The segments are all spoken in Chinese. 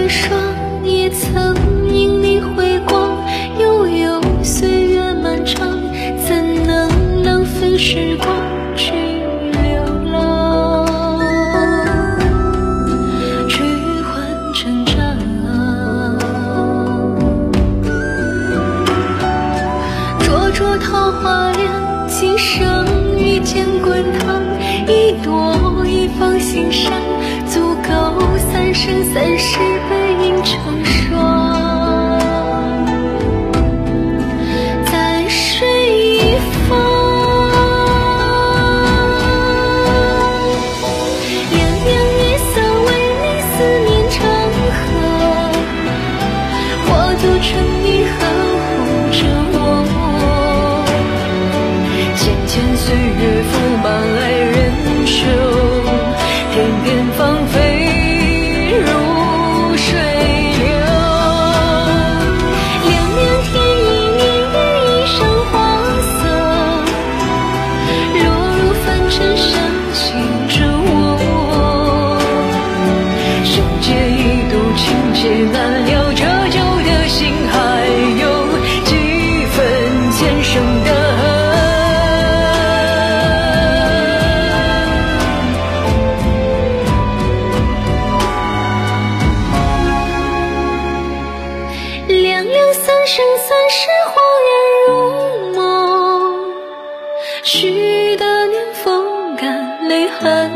成双，也曾因你回光。悠悠岁月漫长，怎能浪费时光去流浪，去换成长。灼灼桃花凉，今生遇见滚烫，一朵一放心上，足够三生三世背影成双。在水一方，凉凉月色为你思念成河，化作春泥呵护着我。浅浅岁月覆满爱人袖，片片芳菲如水流。凉凉天意，年月一生花色，落入凡尘伤心着我。生劫一度，情劫难料，这旧的心还有几分前生的恨。凉凉三生三世，恍然如梦，许的年风干泪痕。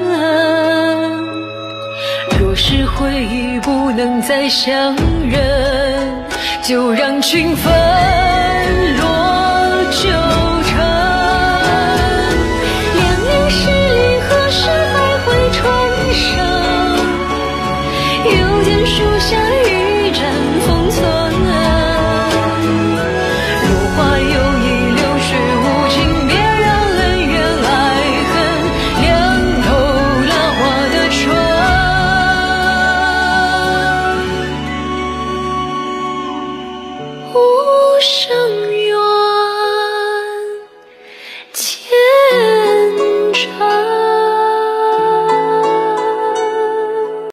若是回忆不能再相认，就让情分落旧尘。凉凉十里，何时还会传声？又见树下一盏风。